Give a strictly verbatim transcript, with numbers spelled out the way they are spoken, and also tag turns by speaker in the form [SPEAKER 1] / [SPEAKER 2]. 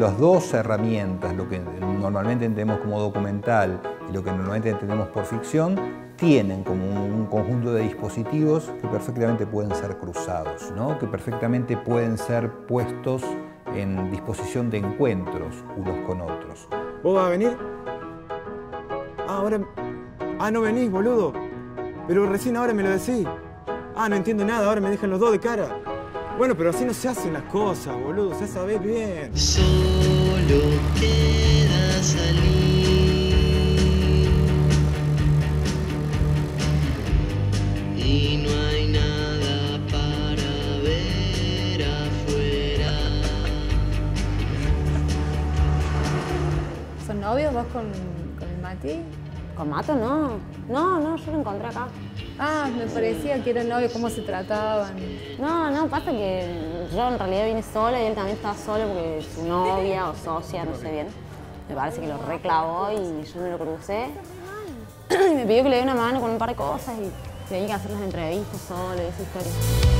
[SPEAKER 1] las dos herramientas, lo que normalmente entendemos como documental y lo que normalmente entendemos por ficción, tienen como un conjunto de dispositivos que perfectamente pueden ser cruzados, ¿no? Que perfectamente pueden ser puestos en disposición de encuentros unos con otros.
[SPEAKER 2] ¿Vos vas a venir? Ah, ahora... Ah, no venís, boludo. Pero recién ahora me lo decís. Ah, no entiendo nada, ahora me dejan los dos de cara. Bueno, pero así no se hacen las cosas, boludo, ya sabés bien.
[SPEAKER 3] Solo queda salir y no hay nada para ver afuera.
[SPEAKER 4] ¿Son novios vos con, con el Mati?
[SPEAKER 5] ¿Con Mato? No. No, no, yo lo encontré acá.
[SPEAKER 4] Ah, me parecía que eran novios, cómo se trataban.
[SPEAKER 5] No, no, pasa que yo en realidad vine sola y él también estaba solo porque su novia o socia, no sé bien, me parece que lo reclavó y yo me lo crucé. Y me pidió que le dé una mano con un par de cosas y tenía que hacer las entrevistas sola y esa historia.